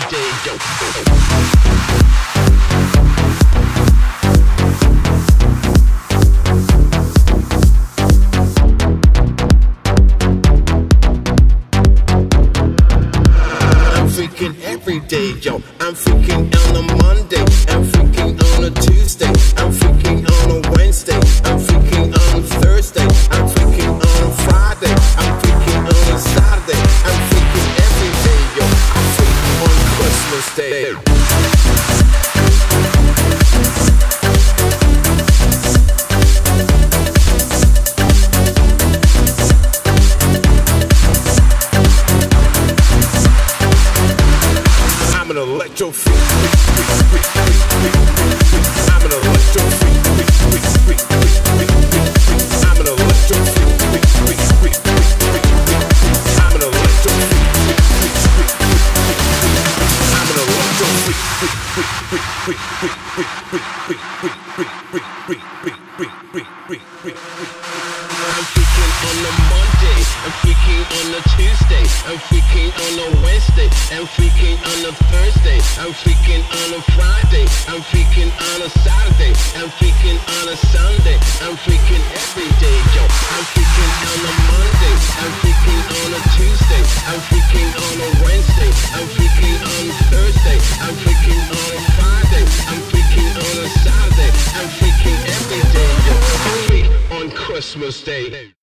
day, yo. Every day, yo, I'm freaking on a Monday, I'm freaking on a Tuesday, I'm freaking on a Wednesday, I'm freaking on a Thursday, I'm freaking on a Friday, I'm freaking on a Saturday, I'm freaking every day, yo, I'm freaking on Christmas Day. I'm an electro freak. I'm an electro freak. I'm an electro freak. I'm an electro freak. I'm an electro freak. I'm freaking on a Monday, I'm freaking on a Tuesday, I'm freaking on a Wednesday, I'm freaking on a Thursday, I'm freaking on a Friday, I'm freaking on a Saturday, I'm freaking on a Sunday, I'm freaking every day, yo. I'm freaking on a Monday, I'm freaking on a Tuesday, I'm freaking on a Wednesday, I'm freaking on a Thursday, I'm freaking on a Friday, I'm freaking on a Saturday, I'm freaking every day, yo. I'm freak on Christmas Day.